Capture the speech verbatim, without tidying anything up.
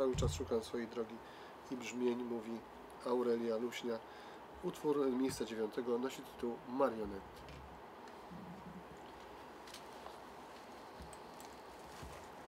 cały czas szukam swojej drogi i brzmień, mówi Aurelia Luśnia. Utwór miejsca dziewiątego nosi tytuł Marionetty.